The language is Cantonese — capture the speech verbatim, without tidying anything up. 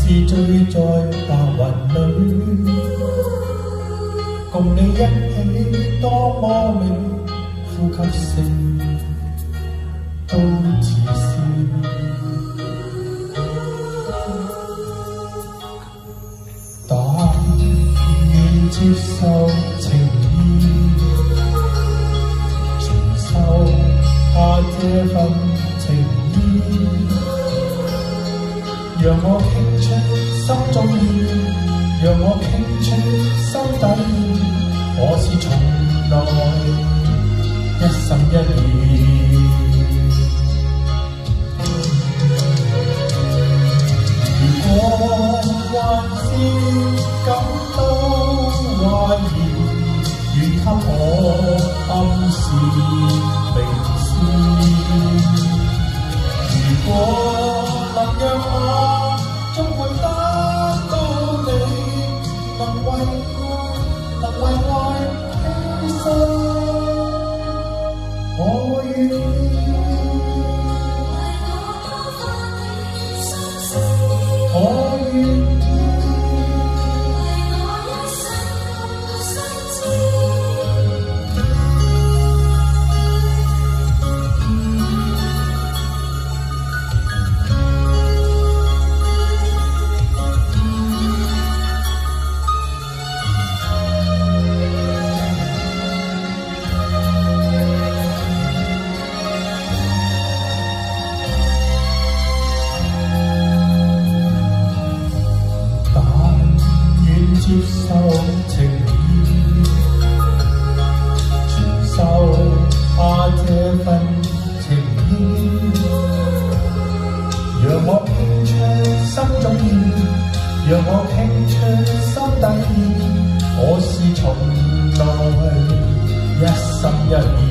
是醉在白云里，共你一起多么美，呼吸声都似笑。但願接受情意，傳授下這份情意，讓我傾出心中意，讓我傾出心底意，我是從來一心一意。如果還是感到懷疑，願給我暗示明示。如果能讓我終會得到你，能為愛能為愛犧牲，我願意。我願意。接受情意，傳授下這份情意，讓我傾出心中意，讓我傾出心底意，我是從來一心一意。